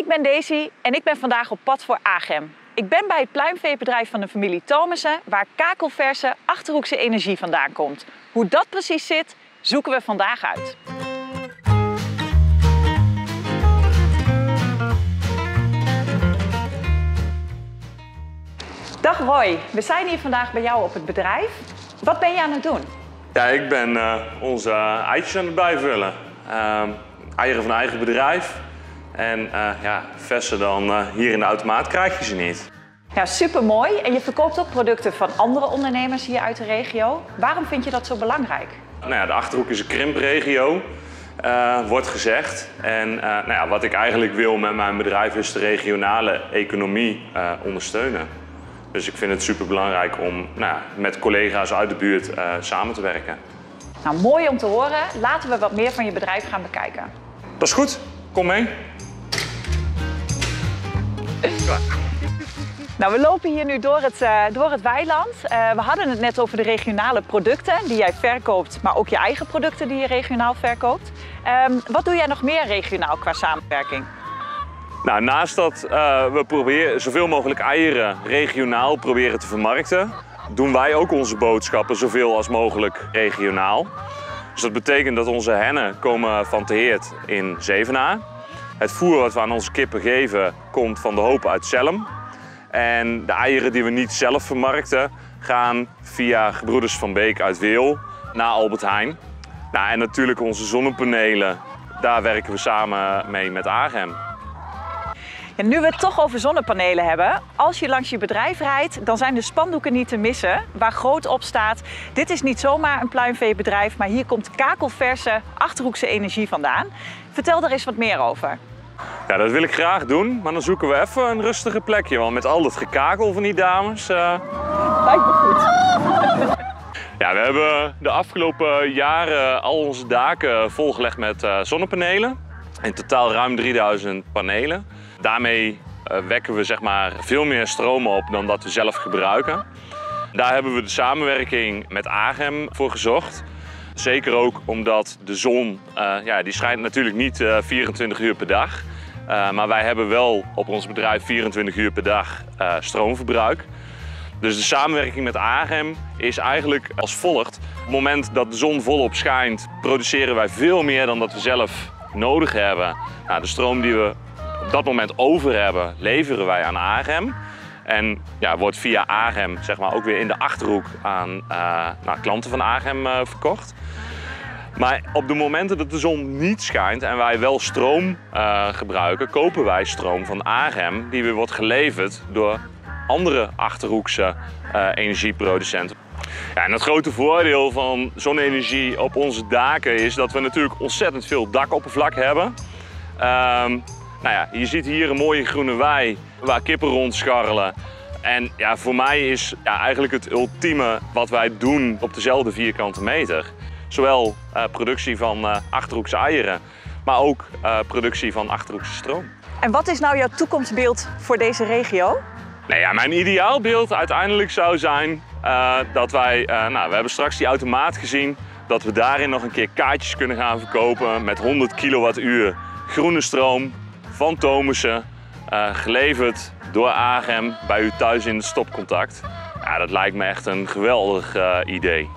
Ik ben Daisy en ik ben vandaag op pad voor Agem. Ik ben bij het pluimveebedrijf van de familie Thomessen, waar kakelverse Achterhoekse energie vandaan komt. Hoe dat precies zit, zoeken we vandaag uit. Dag Roy, we zijn hier vandaag bij jou op het bedrijf. Wat ben je aan het doen? Ja, ik ben onze eitjes aan het bijvullen. Eieren van eigen bedrijf. En verser dan hier in de automaat krijg je ze niet. Ja, supermooi. En je verkoopt ook producten van andere ondernemers hier uit de regio. Waarom vind je dat zo belangrijk? Nou ja, de Achterhoek is een krimpregio, wordt gezegd. En wat ik eigenlijk wil met mijn bedrijf is de regionale economie ondersteunen. Dus ik vind het super belangrijk om met collega's uit de buurt samen te werken. Nou, mooi om te horen. Laten we wat meer van je bedrijf gaan bekijken. Dat is goed. Kom mee. Nou, we lopen hier nu door het weiland. We hadden het net over de regionale producten die jij verkoopt, maar ook je eigen producten die je regionaal verkoopt. Wat doe jij nog meer regionaal qua samenwerking? Nou, naast dat we proberen zoveel mogelijk eieren regionaal proberen te vermarkten, doen wij ook onze boodschappen zoveel als mogelijk regionaal. Dus dat betekent dat onze hennen komen van Teheert in Zevenaar. Het voer wat we aan onze kippen geven komt van de Hoop uit Zelhem. En de eieren die we niet zelf vermarkten gaan via Gebroeders van Beek uit Weel naar Albert Heijn. Nou, en natuurlijk onze zonnepanelen, daar werken we samen mee met Agem. En nu we het toch over zonnepanelen hebben, als je langs je bedrijf rijdt, dan zijn de spandoeken niet te missen waar groot op staat: dit is niet zomaar een pluimveebedrijf, maar hier komt kakelverse Achterhoekse energie vandaan. Vertel daar eens wat meer over. Ja, dat wil ik graag doen, maar dan zoeken we even een rustige plekje, want met al dat gekakel van die dames... Lijkt me goed. Ja, we hebben de afgelopen jaren al onze daken volgelegd met zonnepanelen. In totaal ruim 3000 panelen. Daarmee wekken we veel meer stroom op dan dat we zelf gebruiken. Daar hebben we de samenwerking met Agem voor gezocht. Zeker ook omdat de zon, die schijnt natuurlijk niet 24 uur per dag. Maar wij hebben wel op ons bedrijf 24 uur per dag stroomverbruik. Dus de samenwerking met Agem is eigenlijk als volgt. Op het moment dat de zon volop schijnt, produceren wij veel meer dan dat we zelf nodig hebben. Nou, de stroom die we op dat moment over hebben, leveren wij aan Agem. En wordt via Agem ook weer in de Achterhoek aan klanten van Agem verkocht. Maar op de momenten dat de zon niet schijnt en wij wel stroom gebruiken, kopen wij stroom van Agem die weer wordt geleverd door andere Achterhoekse energieproducenten. Ja, en het grote voordeel van zonne-energie op onze daken is dat we natuurlijk ontzettend veel dakoppervlak hebben. Je ziet hier een mooie groene wei waar kippen rondscharrelen. En voor mij is eigenlijk het ultieme wat wij doen op dezelfde vierkante meter. Zowel productie van Achterhoekse eieren, maar ook productie van Achterhoekse stroom. En wat is nou jouw toekomstbeeld voor deze regio? Mijn ideaalbeeld uiteindelijk zou zijn dat wij, we hebben straks die automaat gezien, dat we daarin nog een keer kaartjes kunnen gaan verkopen met 100 kilowattuur groene stroom van Thomessen, geleverd door Agem bij u thuis in het stopcontact. Ja, dat lijkt me echt een geweldig idee.